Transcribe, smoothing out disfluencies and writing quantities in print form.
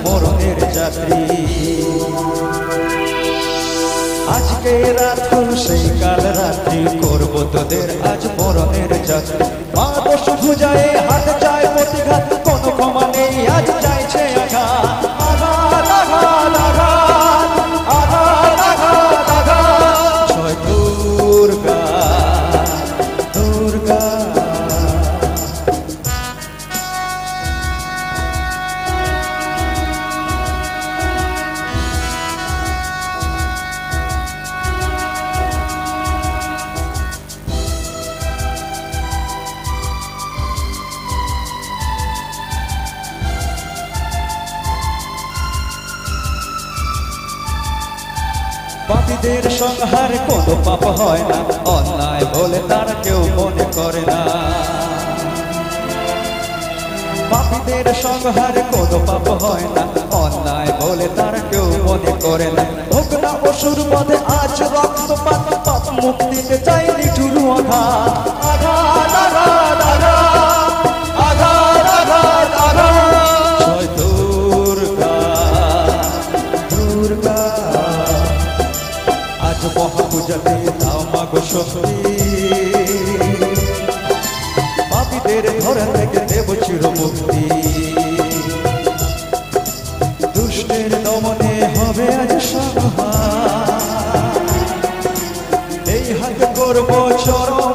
মরণের যাত্রী। আজকে রাত হল সেই কাল রাত্রি, করবো তোদের আজ মরণের যাত্রী। মা দোষ ভুজায় হাত চায় প্রতিঘাত, কোনো ক্ষমা নেই আজ চাইছে আঘাত। আঘাত আঘাত আঘাত আঘাত আঘাত আঘাত। জয় দুর্গা দুর্গা। পাপীদের সংহার কোনো পাপ হয় না, অন্যায় বলে তার কেউ মনে করে না। পাপীদের সংহার কোনো পাপ হয় না, অন্যায় বলে তার কেউ মনে করে না। হোক না অসুর বধে আজ রক্তপাত, পাপ মুক্তিতে চাই নিঠুর আঘাত। আঘাত আঘাত আঘাত আঘাত আঘাত আঘাত। জয় দুর্গা দুর্গা। আজ মহাপূজাতে দাও মাগো শক্তি, পাপীদের ধরা থেকে দেব চিরমুক্তি। দুষ্টের দমনে হবে আজ সংহার, এই হাতে করব চরণ